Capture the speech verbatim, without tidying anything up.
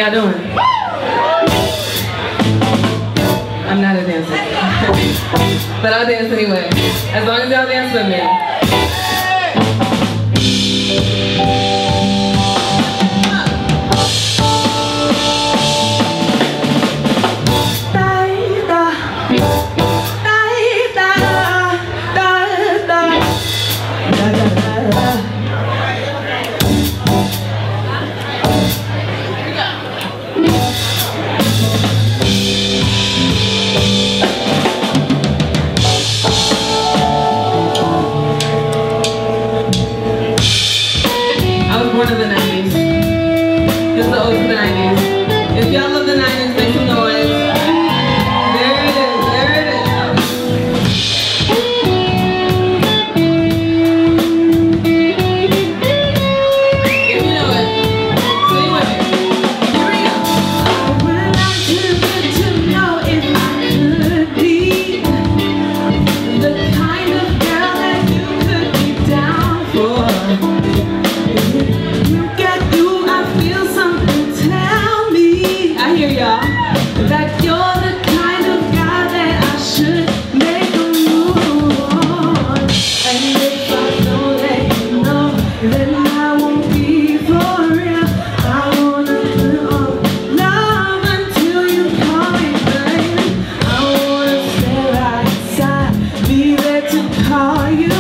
y'all doing? I'm not a dancer. But I'll dance anyway. As long as y'all dance with me. Born in the nineties. This is the ode to the nineties. If y'all love the nineties, make some noise. There it is, there it is. If you know it, sing with me. Here we go. I would like to get to know if I could be the kind of girl that you could be down for. That you're the kind of guy that I should make a move on. And if I don't let you know, then I won't be for real. I wanna put on love until you call me baby. I wanna stay right inside, be there to call you